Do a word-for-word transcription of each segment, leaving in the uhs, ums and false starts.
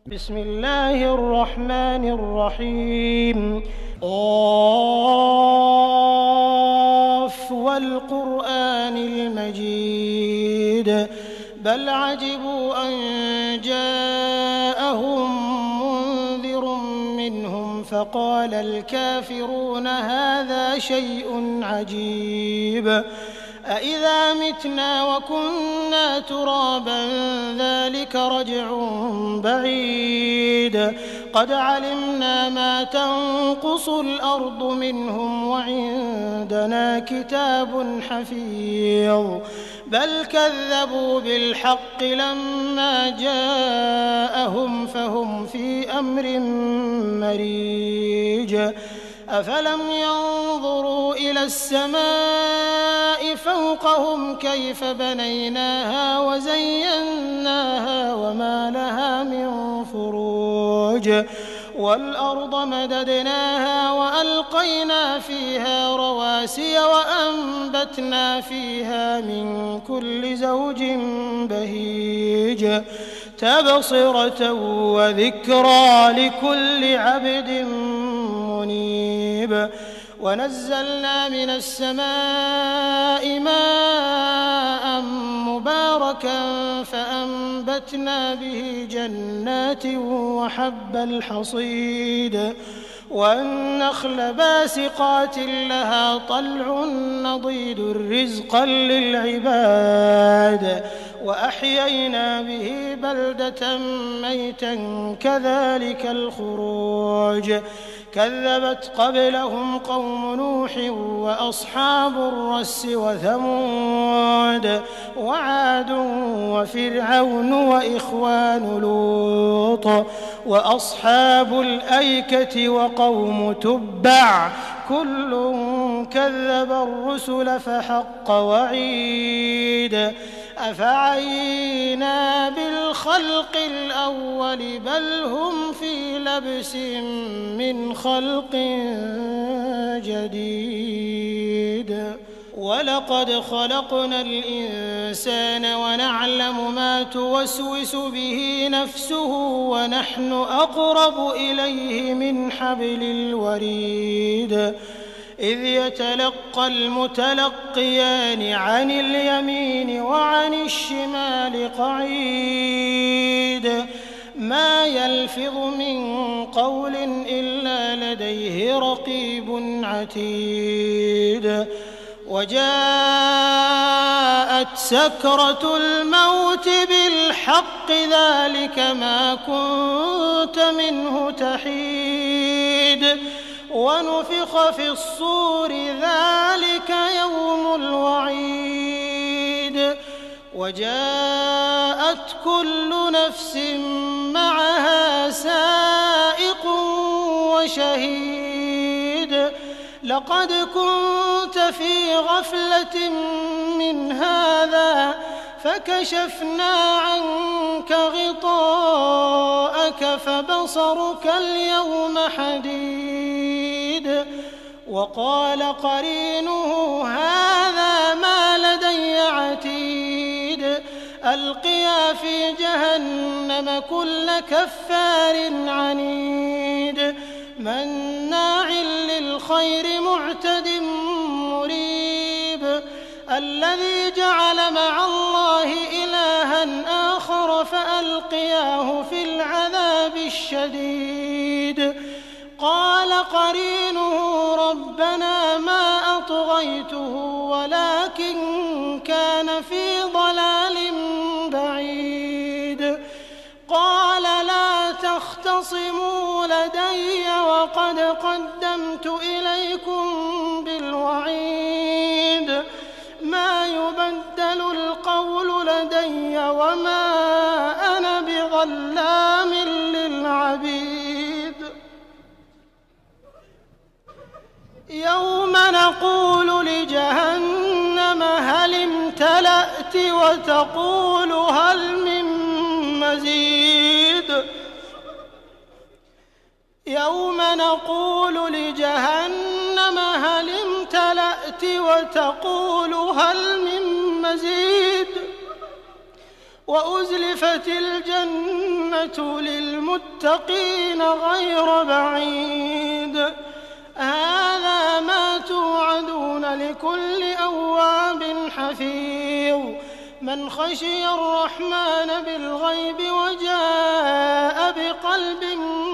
بسم الله الرحمن الرحيم قاف والقرآن المجيد بل عجبوا أن جاءهم منذر منهم فقال الكافرون هذا شيء عجيب أإذا متنا وكنا ترابا ذلك رجع بعيد قد علمنا ما تنقص الأرض منهم وعندنا كتاب حفيظ بل كذبوا بالحق لما جاءهم فهم في أمر مريج أفلم ينظروا إلى السماء فوقهم كيف بنيناها وزيناها وما لها من فروج والأرض مددناها وألقينا فيها رواسي وأنبتنا فيها من كل زوج بهيج تبصرة وذكرى لكل عبد منيب ونزلنا من السماء ماء مباركا فأنبتنا به جنات وحب الحصيد والنخل باسقات لها طلع نضيد رزقا للعباد وأحيينا به بلدة ميتا كذلك الخروج كذبت قبلهم قوم نوح وأصحاب الرس وثمود وعاد وفرعون وإخوان لوط وأصحاب الأيكة وقوم تبع كل كذب الرسل فحق وعيد أفعينا بالخلق الأول بل هم في لبس من خلق جديد ولقد خلقنا الإنسان ونعلم ما توسوس به نفسه ونحن أقرب إليه من حبل الوريد إذ يتلقى المتلقيان عن اليمين وعن الشمال قعيد ما يلفظ من قول إلا لديه رقيب عتيد وجاءت سكرة الموت بالحق ذلك ما كنت منه تحيد ونفخ في الصور ذلك يوم الوعيد وجاءت كل نفس معها سائق وشهيد لقد كنت في غفلة من هذا فكشفنا عنك غطاءك فبصرك اليوم حديد وقال قرينه هذا ما لدي عتيد ألقيا في جهنم كل كفار عنيد مناع للخير معتد مريب الذي جعل مع الله إلها آخر فألقياه في العذاب الشديد قال قرينه ربنا ما أطغيته ولكن كان في ضلال بعيد قال لا تختصموا لدي وقد قدمت إليكم بالوعيد ما يبدل القول لدي وما أنا بظلام للعبيد يوم نقول لجهنم هل امتلأت وتقول هل من مزيد يوم نقول لجهنم هل امتلأت وتقول هل من مزيد وأزلفت الجنة والعاقبة للمتقين غير بعيد. هذا ما توعدون لكل أواب حفيظ. من خشي الرحمن بالغيب وجاء بقلب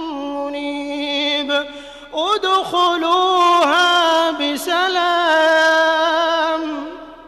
منيب ادخلوها بسلام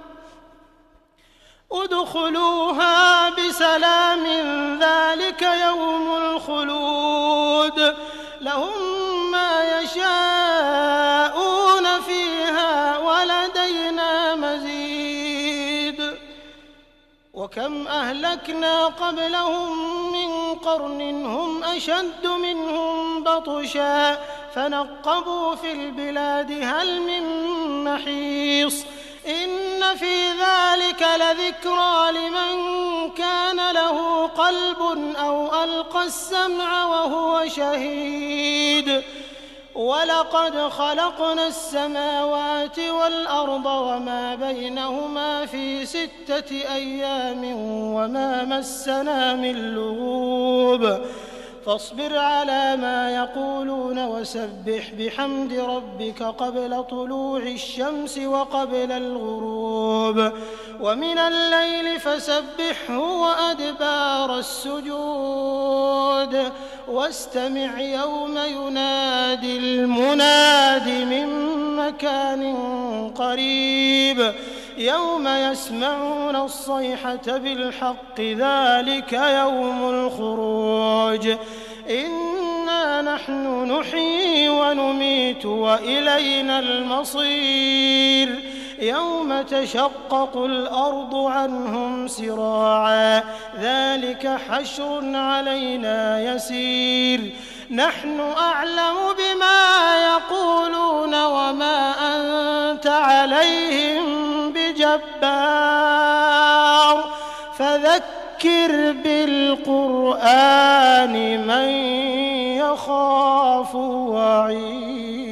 ادخلوها بسلام ذلك يوم الخلود لهم ما يشاءون فيها ولدينا مزيد. وكم أهلكنا قبلهم من قرن هم أشد منهم بطشا فنقبوا في البلاد هل من محيص. إن في ذلك لذكرى لمن كان له قلب أو ألقى السمع وهو شهيد. ولقد خلقنا السماوات والأرض وما بينهما في ستة أيام وما مسنا من لغوب. فاصبر على ما يقولون وسبح بحمد ربك قبل طلوع الشمس وقبل الغروب ومن الليل فسبحه وأدبار السجود. واستمع يوم ينادي المناد من مكان قريب يوم يسمعون الصيحة بالحق ذلك يوم الخروج. إنا نحن نحيي ونميت وإلينا المصير. يوم تشقق الأرض عنهم سراعا ذلك حشر علينا يسير. نحن أعلم بما يقولون وما أنت عليهم بجبار فذكر بالقرآن من يخاف وعيد.